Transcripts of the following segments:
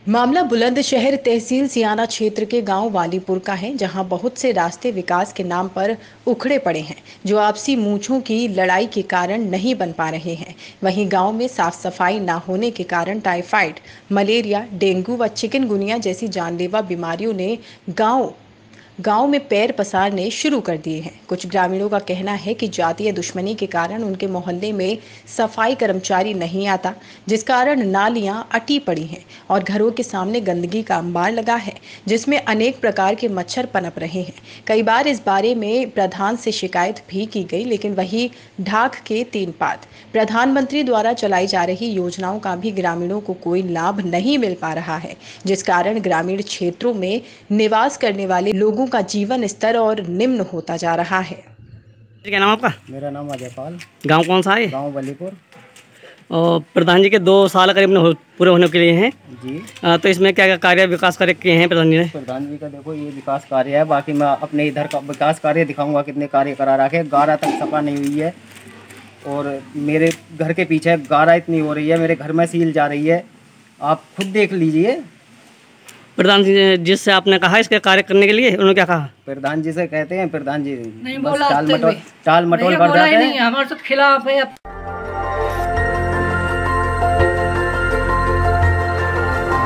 मामला बुलंदशहर तहसील सियाना क्षेत्र के गांव वालीपुर का है, जहां बहुत से रास्ते विकास के नाम पर उखड़े पड़े हैं, जो आपसी मूंछों की लड़ाई के कारण नहीं बन पा रहे हैं। वहीं गांव में साफ सफाई न होने के कारण टाइफाइड, मलेरिया, डेंगू व चिकनगुनिया जैसी जानलेवा बीमारियों ने गांव में पैर पसारने शुरू कर दिए हैं। कुछ ग्रामीणों का कहना है कि जातीय दुश्मनी के कारण उनके मोहल्ले में सफाई कर्मचारी नहीं आता, जिस कारण नालियां अटी पड़ी हैं और घरों के सामने गंदगी का अंबार लगा है, जिसमें अनेक प्रकार के मच्छर पनप रहे हैं। कई बार इस बारे में प्रधान से शिकायत भी की गई, लेकिन वही ढाक के तीन पात। प्रधानमंत्री द्वारा चलाई जा रही योजनाओं का भी ग्रामीणों को कोई लाभ नहीं मिल पा रहा है, जिस कारण ग्रामीण क्षेत्रों में निवास करने वाले लोगों का जीवन स्तर और निम्न होता जा रहा है। क्या नाम आपका? मेरा नाम अजय पाल। गांव कौन सा है? गांव वालीपुर। और प्रधान जी के 2 साल करीब पूरे होने के लिए हैं जी। तो इसमें क्या क्या कार्य विकास कार्य किए हैं प्रधान जी ने? प्रधान जी का देखो ये विकास कार्य है, बाकी मैं अपने इधर का विकास कार्य दिखाऊंगा कितने कार्य करा रखे। गारा तक सफा नहीं हुई है और मेरे घर के पीछे गारा इतनी हो रही है, मेरे घर में सील जा रही है, आप खुद देख लीजिए। प्रधान जी जिससे आपने कहा इसके कार्य करने के लिए, उन्होंने क्या कहा? प्रधान जी से कहते हैं, प्रधान जी नहीं बस बोला, टाल मटोल कर जाते हैं। हमारे साथ खिलाफ है।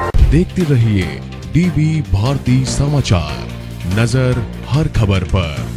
देखते रहिए डीबी भारती समाचार, नजर हर खबर पर।